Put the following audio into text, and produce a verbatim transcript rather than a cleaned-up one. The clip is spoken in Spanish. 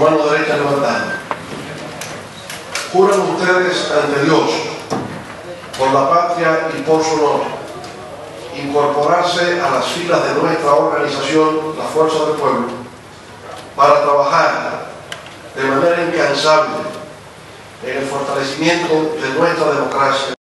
mano derecha levantada. Juran ustedes ante Dios, por la patria y por su honor, incorporarse a las filas de nuestra organización, la Fuerza del Pueblo, para trabajar de manera incansable en el fortalecimiento de nuestra democracia.